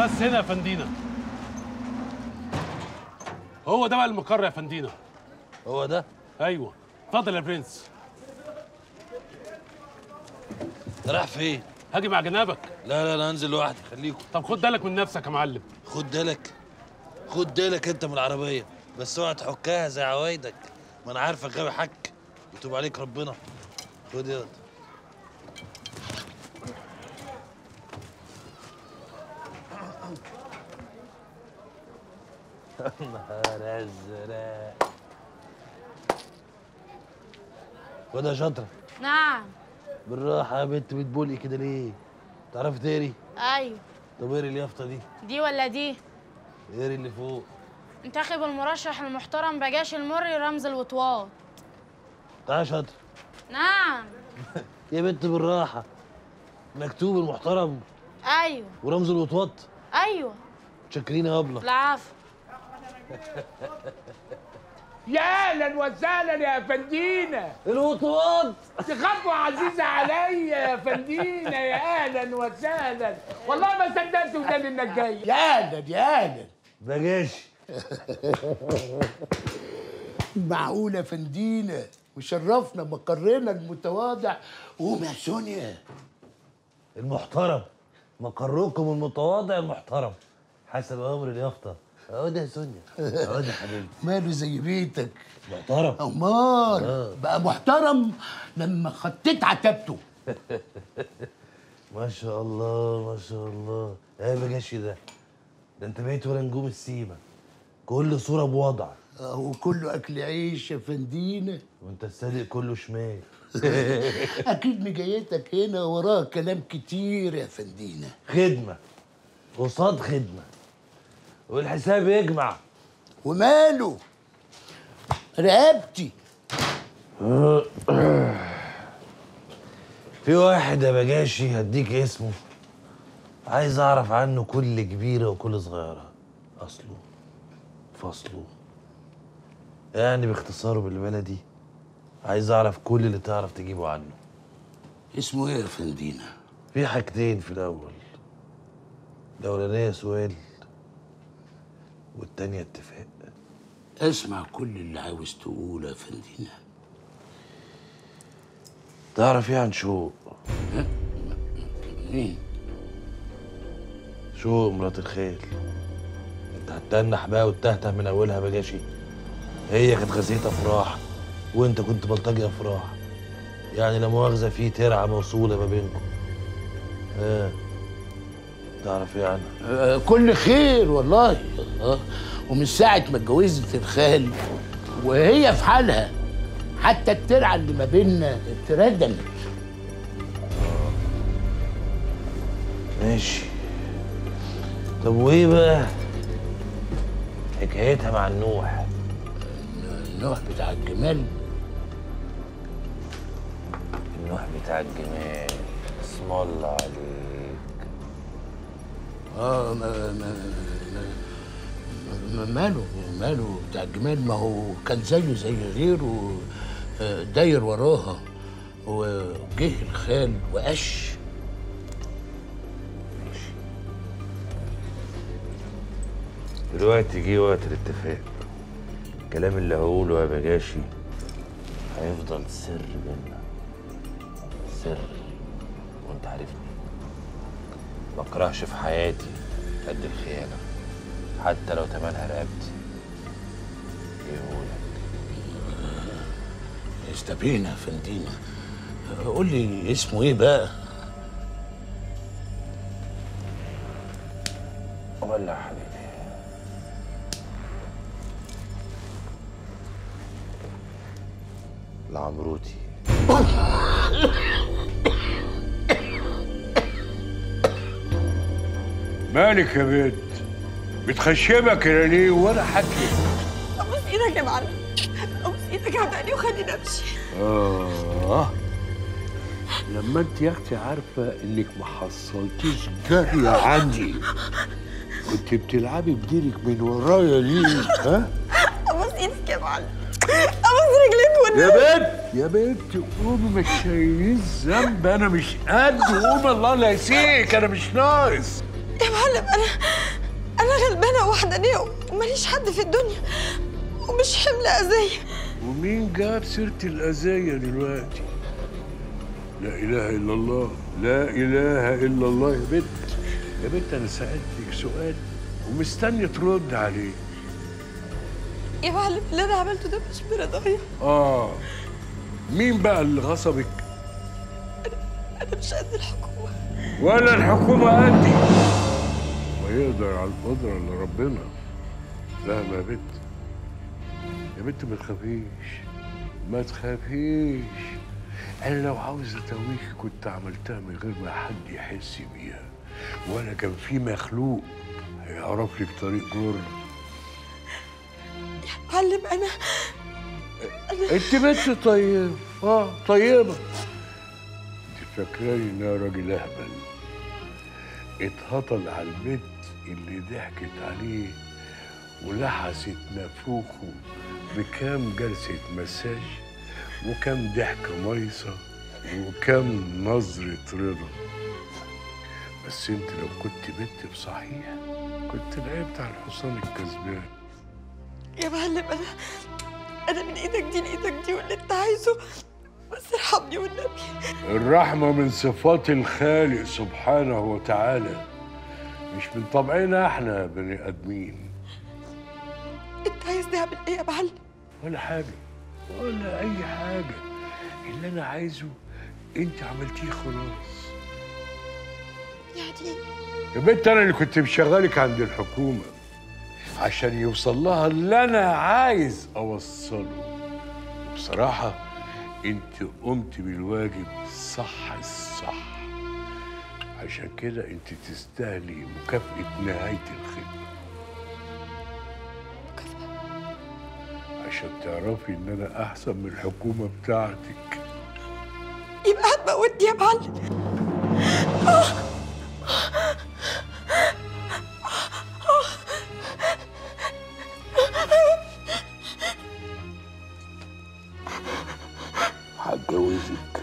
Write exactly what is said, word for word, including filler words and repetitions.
بس هنا يا فندينا. هو ده بقى المقر يا فندينا. هو ده؟ ايوه. اتفضل يا برنس. رايح فين؟ هاجي مع جنابك. لا لا انا هنزل لوحدي، خليكم. طب خد بالك من نفسك يا معلم. خد بالك خد بالك انت من العربيه، بس اوعى تحكها زي عوايدك، ما انا عارفك غاوي حك، يتوب عليك ربنا. خد ياض. نهار ازرق. خد يا شاطره. نعم. بالراحه يا بنت، بتبولقي كده ليه؟ تعرفي تقري؟ ايوه. طب اقري اليافطه دي. دي ولا دي؟ اقري اللي فوق. انتخب المرشح المحترم بجاش المري رمز الوطواط. تعالى يا شاطره. نعم. يا بنت بالراحه، مكتوب المحترم. ايوه. ورمز الوطواط. ايوه. متشكرين يا ابله. العفو. يا اهلا وسهلا يا فندينا. الوطواط دي خطوه عزيزه عليا يا فندينا. يا اهلا وسهلا، والله ما صدقت ودان انك جاي. يا اهلا يا اهلا. بجاشي. معقوله فندينا وشرفنا مقرنا المتواضع. قوم يا سونيا. المحترم، مقركم المتواضع المحترم حسب امر اليافطه. اهو ده يا سونيا، اهو ده يا حبيبي. ماله زي بيتك. محترم. امال آه. بقى محترم لما خطيت عتبته. ما شاء الله ما شاء الله. ايه بجاشي ده؟ ده انت بقيت ولا نجوم السيما، كل صوره بوضع. اهو كله اكل عيش يا فندينا. وانت الصادق كله شمال. اكيد مجيتك هنا وراها كلام كتير يا فندينا. خدمه قصاد خدمه، والحساب يجمع. وماله رقبتي. في واحد يا بجاشي هديك اسمه، عايز اعرف عنه كل كبيره وكل صغيره، اصله فصله، يعني باختصاره بالبلدي عايز اعرف كل اللي تعرف تجيبه عنه. اسمه ايه يا فندينا؟ في حاجتين في الاول، الاولانيه سؤال والتانيه اتفاق. اسمع كل اللي عاوز تقوله يا فندينا. تعرف ايه عن شوق؟ مين؟ شوق مرات الخيل. انت هتتنح بقى وتتهته من اولها بجاشي. هي كانت غزية افراح وانت كنت بلطجي افراح، يعني لا مؤاخذه في ترعه موصوله ما بينكم. ها تعرف ايه عنها؟ آه كل خير والله. آه ومن ساعه ما اتجوزت الخال وهي في حالها، حتى الترعه اللي ما بيننا اتردمت. ماشي. طب وايه بقى حكايتها مع النوح؟ النوح بتاع الجمال. النوح بتاع الجمال، اسم الله عليك. اه ما ما ما ماله ماله بتاع الجمال؟ ما هو كان زيه زي غيره داير وراها، وجه الخال وقش. ماشي. دلوقتي جه وقت الاتفاق. الكلام اللي هقوله يا بجاشي هيفضل سر بينا، سر، وانت عارفني ما اكرهش في حياتي قد الخيانه، حتى لو تمنها رقبتي. ايه هقولك؟ استبينا يا فندينا. قول لي اسمه ايه بقى؟ ولا يا حبيبي. العمروتي. مالك يا بنت؟ بتخشبك كده ليه ولا حكي؟ ابوس ايدك يا معلم، ابوس ايدك عدقني وخليني امشي. اه لما انت يا اختي عارفه انك ما حصلتيش جاريه عندي، كنت بتلعبي بديلك من ورايا ليه؟ ها؟ ابوس ايدك يا معلم، ابوس رجليك والنبي. يا بنت يا بنت قومي، مش شايلين ذنب، انا مش قد. قومي الله لا يسيك، انا مش ناقص. يا معلم انا انا غلبانه وحدانيه وماليش حد في الدنيا ومش حمل اذيه. ومين جاب سيرة الأذية دلوقتي؟ لا إله إلا الله، لا إله إلا الله يا بنت. يا بنت أنا سألتك سؤال ومستني ترد عليه. يا معلم اللي انا عملته ده مش برضايا. آه مين بقى اللي غصبك؟ انا مش قد الحكومه. ولا الحكومة قدي. ويقدر على القدرة اللي ربنا. فاهمة يا بنت؟ يا بنت ما تخافيش، ما تخافيش. أنا لو عاوز أتويك كنت عملتها من غير ما حد يحس بيها، ولا كان في مخلوق هيعرف لك طريق جرة. يا معلم أنا أنا أنت بنت طيبة، آه طيبة. أنت فاكراني إن أنا راجل أهبل اتهطل على البنت اللي ضحكت عليه ولحست نافوخه بكام جلسة مساج وكم ضحكة ميصة وكم نظرة رضا. بس انت لو كنت بنت بصحيح كنت لعبت على الحصان الكسبان. يا معلم أنا أنا من إيدك دي لإيدك دي واللي أنت عايزه، بس ارحمني والنبي. الرحمة من صفات الخالق سبحانه وتعالى، مش من طبعنا احنا بني آدمين. أنت عايزني أعمل إيه يا معلم؟ ولا حاجة ولا أي حاجة، اللي أنا عايزه أنت عملتيه خلاص. يعني يا بنت أنا اللي كنت مشغلك عند الحكومة عشان يوصل لها اللي أنا عايز أوصله. بصراحة أنت قمت بالواجب صح الصح، عشان كده أنت تستاهلي مكافأة نهاية الخدمة. عشان تعرفي ان انا احسن من الحكومه بتاعتك. يبقى هتموتني يا معلم. هتجوزك